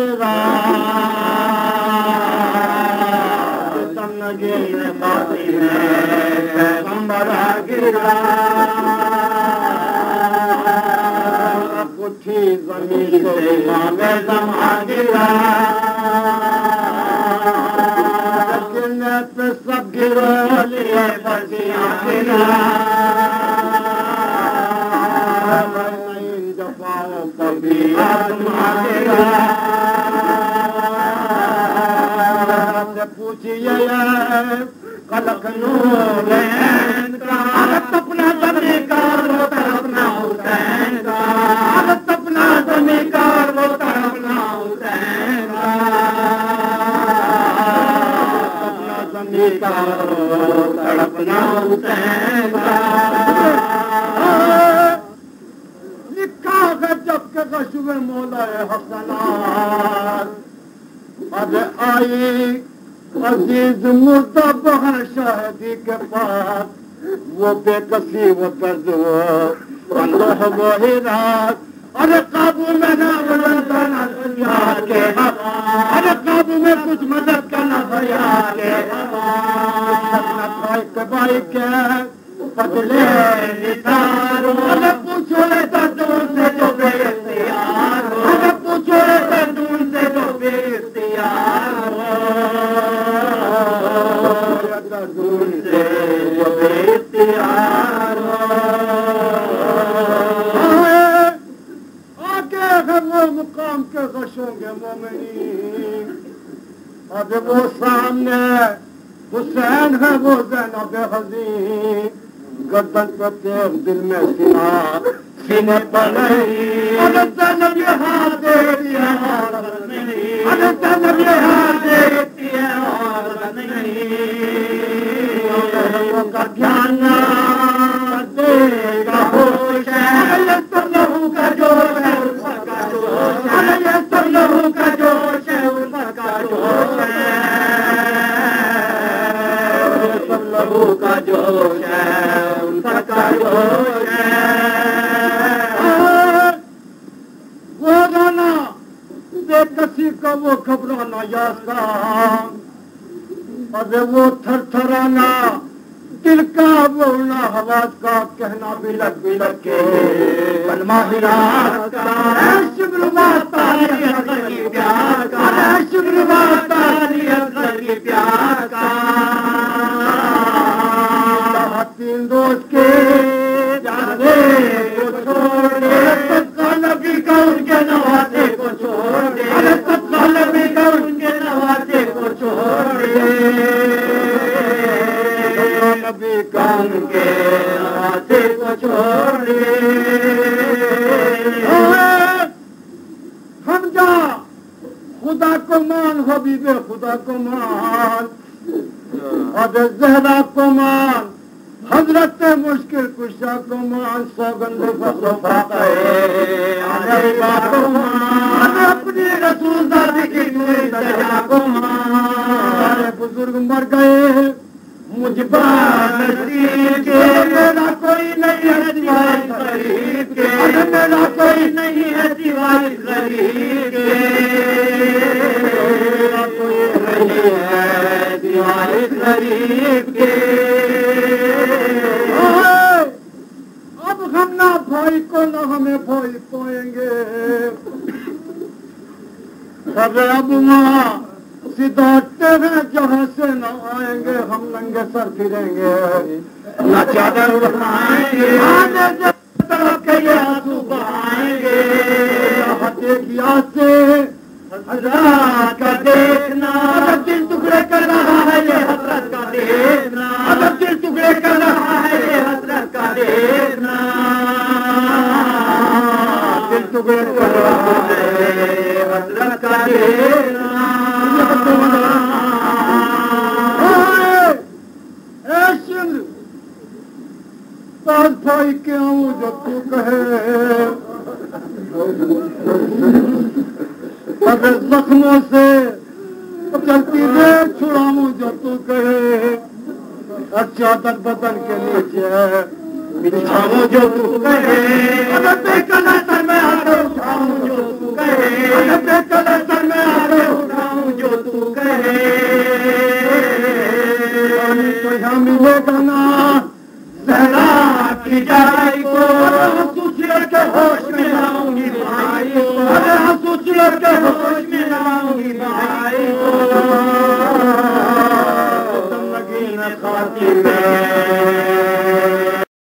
गिरा तमगे बाती है पैगंबरा गिरा उठी जमीन से इमाम ज़मा गिरा पे सब गिरो लिए बसियां गिरा नई दफाओं पर भी आत्मा गिरा से पूछिए कलक नूर का अपना जमी कार वो तरफना हुसैन का अपना जमी कार वो तरफना हुसैन का तड़पना हुसैन लिखा है जब के कशुब मौला हसनात अब आई अजीज मुर्दा बहर शाहदी के पास वो बेकसी वो दर्द अल्लाह वो ही रात अरे काबू में ना बुलंदाना दुनिया के हवा अरे काबू में कुछ मदद करना भैया के भाई के बदले निसारो अरे पूछो दूर से जो बेइख्तियार हो अरे पूछो दूर से जो बेइख्तियार हो दूर से जो बेइख्तियार हो वो मुकाम के गशोंगे मोमिनीन अब वो सामने हुसैन है वो ज़ैनब हज़ीन गर्दन पे तेज दिल में सीने पर नहीं अरे ज़ैनब ये हाथ देती है औरत नहीं अरे ज़ैनब ये हाथ देती है औरत नहीं का ध्यान देगा होश है ये सब लहू का जोश है अरे ये सब लहू का जोश है ऊपर का जोश है सब लहू का जोश है ऊपर का जोश है वो गाना बेकसी का वो घबराना यासा अरे वो थरथराना दिल का बोलना आवाज का कहना बिलक बिलक के कलमा हिरात का शुक्र वास्ता की प्यार का शुक्र वास्ता की प्यार का तीन दोस्त के जाने को छोड़े सबका नबी का उनके नवाजे को छोड़े सबका नबी का उनके नवाजे को छोड़े नबी कान के रास्ते को छोड़े हम जा खुदा को मान हबीबे खुदा को मान अब ज़हरा को मान हजरत मुश्किल कुशा को मान सौगंध फसोफा को मान अपनी रसूल दादी की दया को मान बुजुर्ग मर गए मुझ नसीब के मेरा कोई नहीं है सिवाय गरीब के मेरा कोई नहीं है सिवाय गरीब के मेरा कोई नहीं है सिवाय गरीब के अब हम ना भाई को ना हमें भाई पाएंगे अब माँ सिधारते हैं जहाँ से न आएंगे हम नंगे सर फिरेंगे न चादर उठाएंगे तरफ के ये आंसू बहाएंगे हथिया से हजरत का देखना दिल टुकड़े कर रहा है ये हजरत का देखना दिल टुकड़े कर रहा है ये हजरत का देखना दिल टुकड़े कर रहा है हजरत का देखना पास भाई क्यों जो तू कहे अगर जख्मों से चलती रे छुड़ाऊं जो तू कहे चादर बदन के नीचे बिछाऊं जो तू कहे अगर बेकलर में हाथ उठाऊं जो तू कहे अगर बेकलर में جو تو کہے تو یہاں ملے گا نا سیلاب کی جائی کو سوچ کے ہوش میں لاؤں گی بھائی کو سوچ کے ہوش میں لاؤں گی بھائی کو